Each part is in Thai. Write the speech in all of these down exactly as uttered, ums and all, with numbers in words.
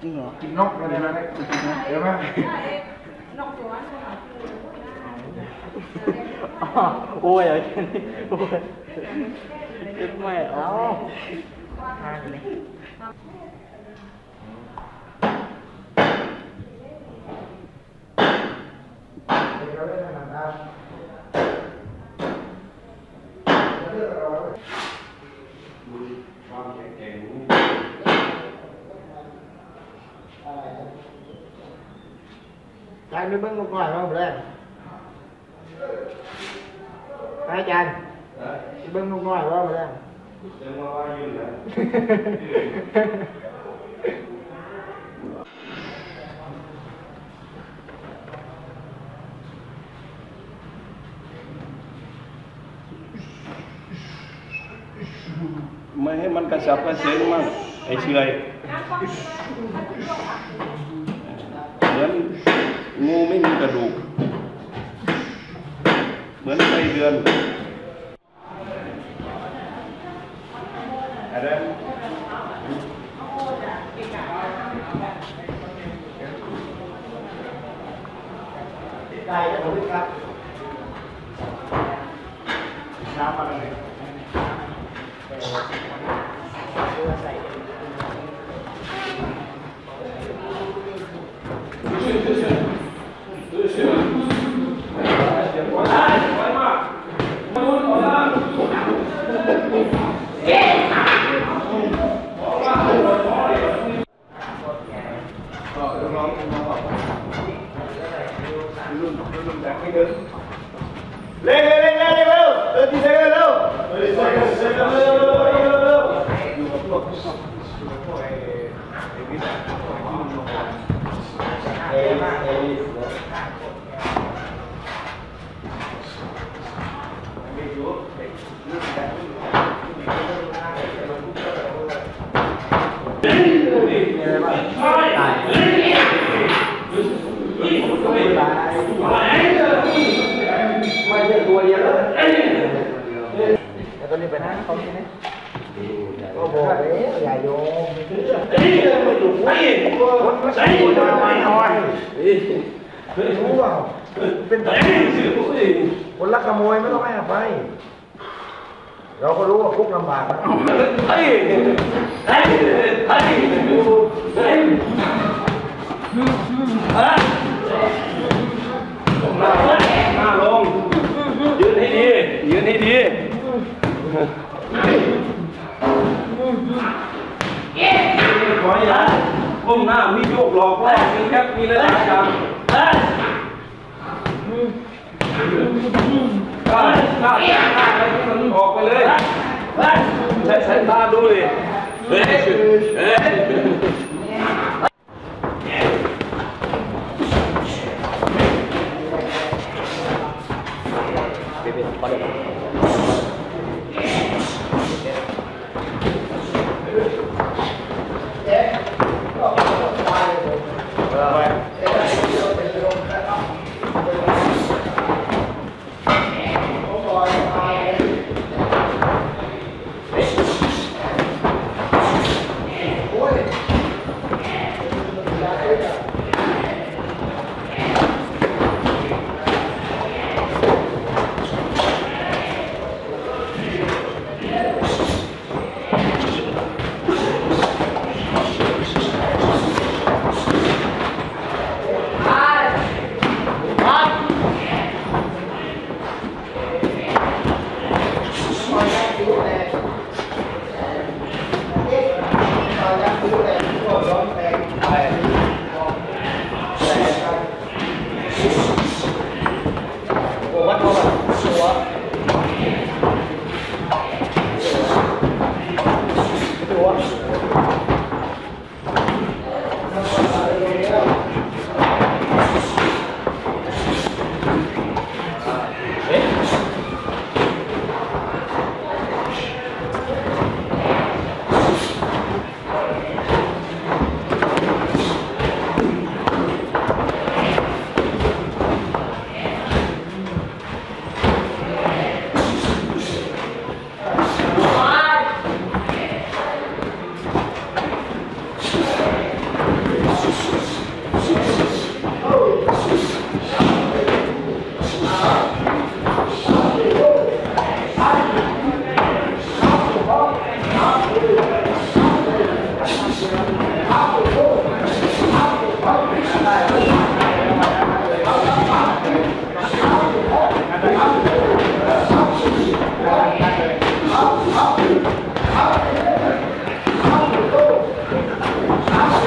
จริงเหรอกินนกกันเลยนะเดี๋ยวไหมนกตัวนั้นโอ้ยอะไรกันนี่โอ้ยไม่เอาทานเลยใจไม่เบิ้งลูกน้อยมาเลยไปอาจารย์เบิ้งลูกน้อยว่ามาเลยเบิ้งว่าว่ายืนเลยไม่ให้มันกระสับกระเซ็งมั่งไอ้เฉยเหมือนงูไม่มีกระดูกเหมือนไส้เดือนอะไรได้จะถูกครับน้ำอะไรเร็วเร็วเร็วเร็วเร็วเออที่เร็วเร็วเร็วเร็วเร็วเร็วเร็วเร็วเร็วอยู่กับพวกอยู่กับพวกไอ้ไอ้วิทย์ที่มันลงมาเอ้ยเอ้ยไม่อยู่เด็กลูกแก่ลูกเด็กลูกเด็กอะไรบ้างตายไม่ใช่ตัวเดียวแต่ตอนนี้ไปนั่งเขาที่นี่ก็บอกเลยอย่าโยมไม่ถูกไม่คนก็ใช้คนมาหน่อยรู้เปล่าเป็นคนลักขโมยไม่ต้องให้อภัยเราก็รู้ว่าคุกลำบากนะเฮ้ยเฮ้ยเฮ้ยเฮ้ยหน้าลงยืนให้ดียืนให้ดีขออย่าก้มหน้ามีโยกหลอกแรกมีแคปมีอะไรต่างๆได้ได้ได้อะไรที่มันออกไปเลยใช้สายตาดูเลยเฮ้ยเฮ้ย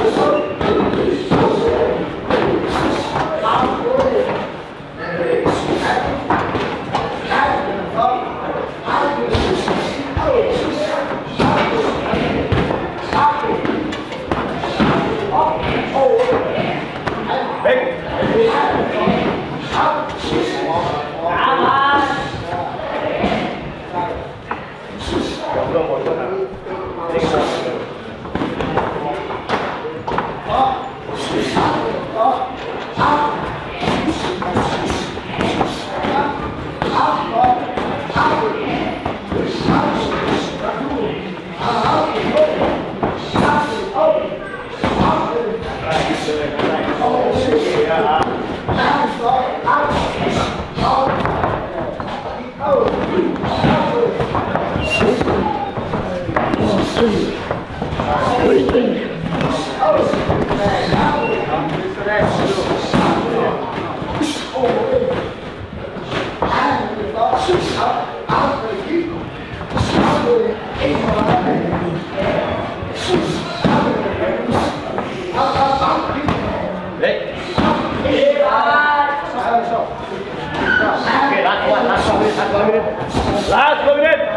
Last one minute.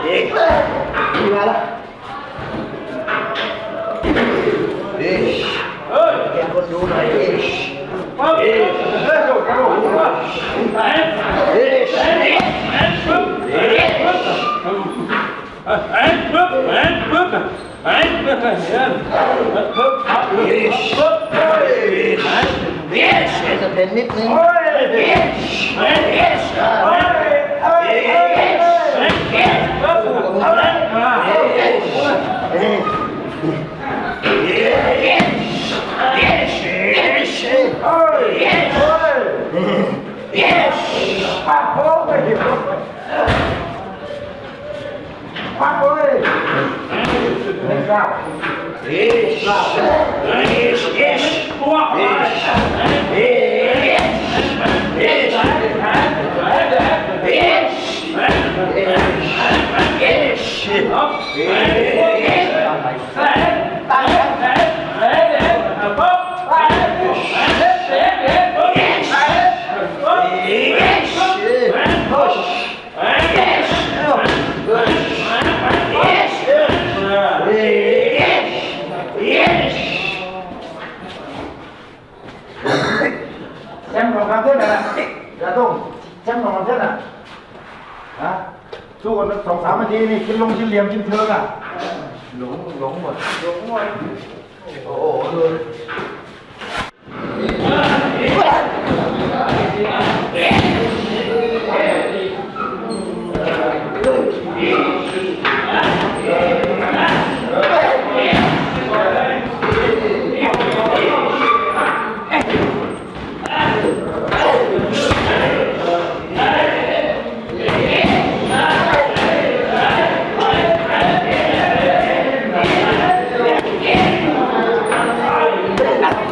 Yes. ดูหน่อยดิเอ๊ะเฮ้ยโดดกระโดดเอ๊ะเอ๊ะเอ๊ะปึ๊บเอ๊ะปึ๊บเอ๊ะปึ๊บเอ๊ะปึ๊บเอ๊ะปึ๊บเอ๊ะปึ๊บเอ๊ะปึ๊บเฮ้ยเอ๊ะจะเป็นนิดนึงเฮ้ยเอ๊ะเอ๊ะเอ๊ะเฮ้ยเฮ้ยเอ๊ะเอ๊ะเอ๊ะปึ๊บเอ๊ะเอ๊ะเอ๊ะเอ๊ะPak ơi! Pak ơi! Lên cao! Yes! Yes! Yes! Xem còn làm thế này nè, dạ không, xem còn làm thế này, hả? Chú còn sòng sám mà đi, cái lông trên liềm trên thương à? Lúng, lúng rồi, lúng rồi. Ồ, ồ, Hãy subscribe cho kênh Ghiền Mì Gõ để không bỏ lỡ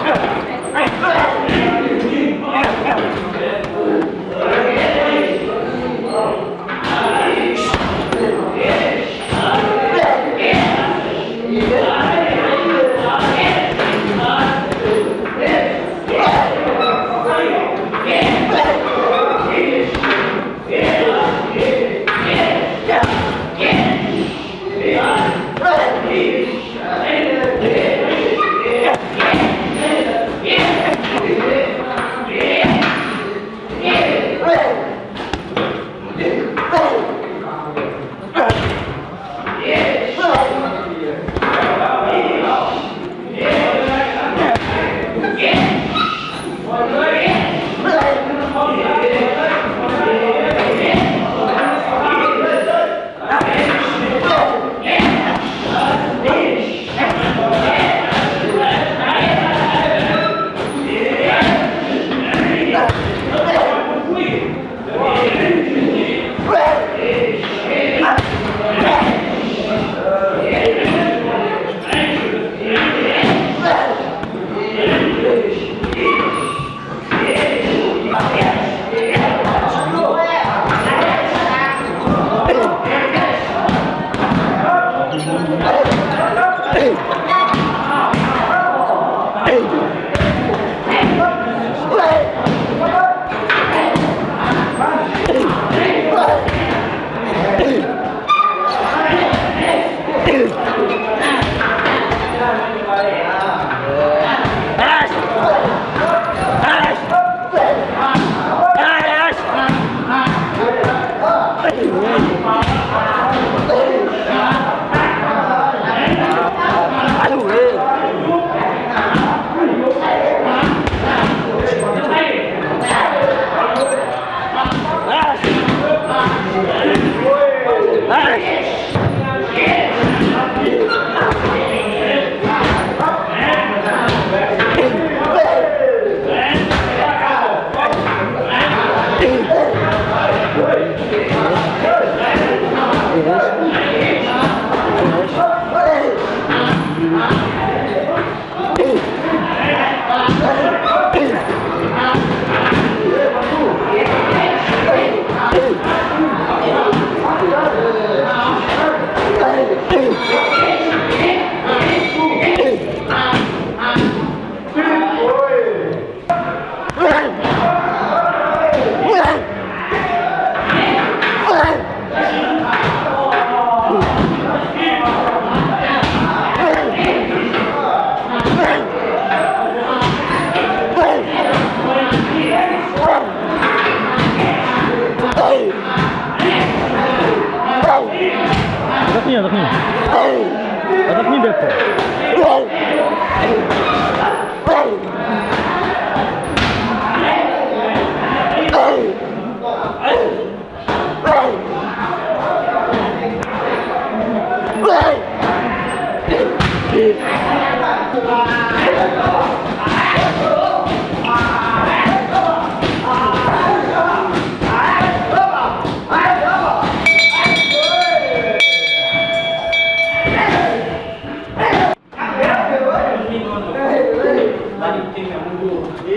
มาจริงๆเนี่ยมันอยู่อี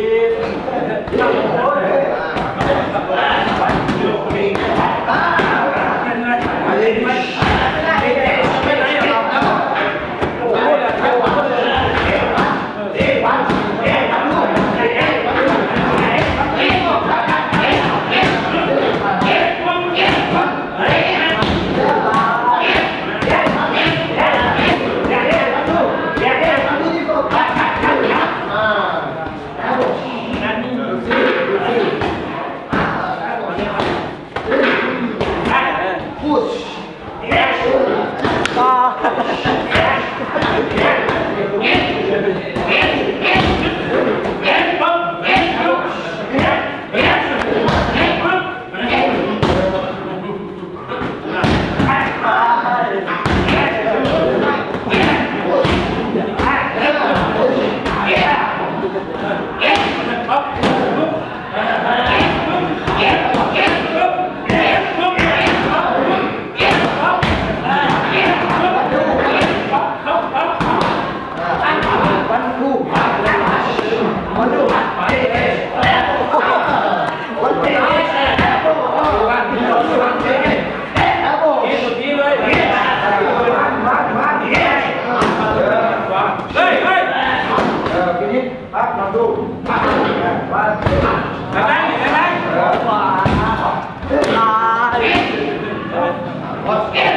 What?